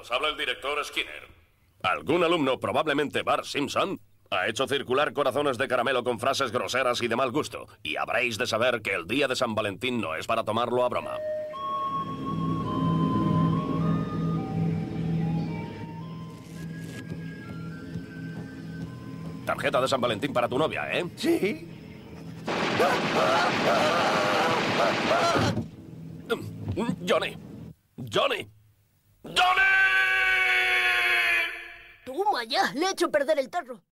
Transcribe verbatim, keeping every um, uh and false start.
Os habla el director Skinner. ¿Algún alumno, probablemente Bart Simpson, ha hecho circular corazones de caramelo con frases groseras y de mal gusto? Y habréis de saber que el día de San Valentín no es para tomarlo a broma. Tarjeta de San Valentín para tu novia, ¿eh? Sí. Johnny. Johnny. ¡Johnny! Toma ya, le he hecho perder el tarro.